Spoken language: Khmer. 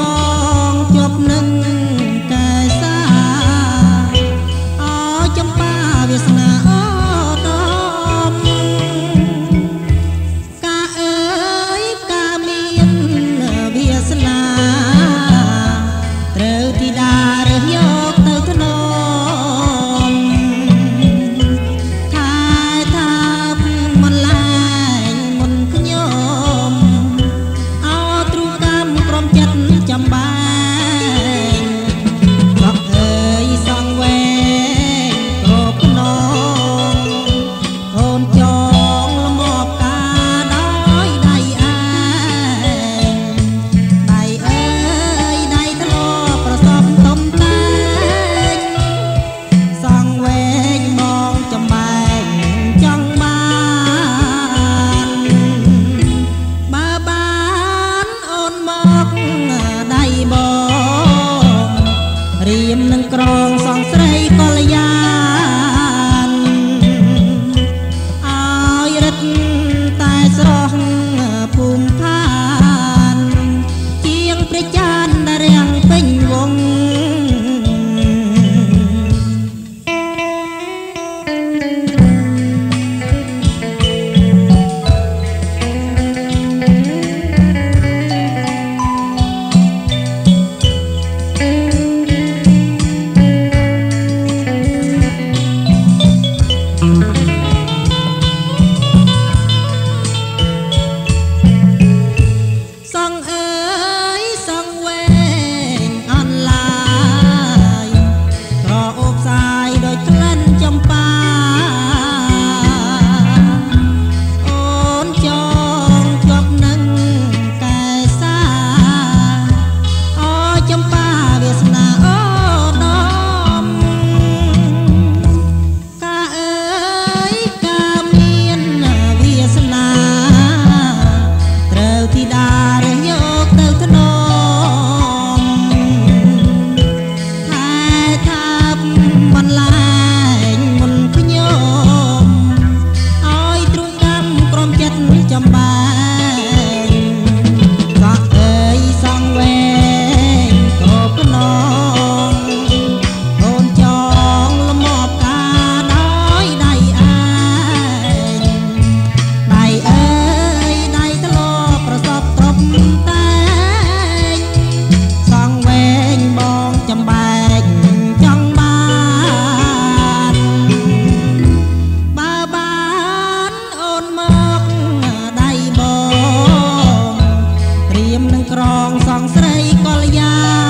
ងជាប់នឹងកែសាអើចំបាវាសនាអូតមកាអើយកាមានវាសនាត្រូវធីតារើសយកទៅធ្នមថាមិនឡាញមុនខ្ញុំអោទ្រូកម្មក្រុមចិត្តចំបែងបកអើយសងវែងរកភ្នងអូនចងលំអបការដោយដៃឯងដៃអើយដៃធ្លាប់ប្រសពទុំតែងសងវែងបងចំបែងចង់បានបើបានអូនមកដៃបងរៀមនឹងក្រងសងស្រីកល្យានឲ្យរិទ្ធតែស្រស់ភូមិឋានជាងព្រះចានដែលរាំងពេញវងសងអើយសងវែងអនឡាយក្រអូបសាយដោយក្លិនចំបាអូនចងជាប់នឹងកែសាអូចំបាវាសនាអូដមកាអើយកាមានវាសនាត្រូវធីតារើសយកទៅធ្នមថែថាមិនឡាញមុនខ្ញុំឲ្យទ្រូងកម្មក្រុមចិត្តចំបែងសក់អើយសងវែងក៏ភ្នងអូនចងលំអបការដោយដៃឯងដៃអើយដៃធ្លាប់ប្រសពត្រប់តែងសងវែងបងចំបែកចង់បានបើបានអូនមកដៃបងព្រាមនឹងក្រងសងស្រីកល្យា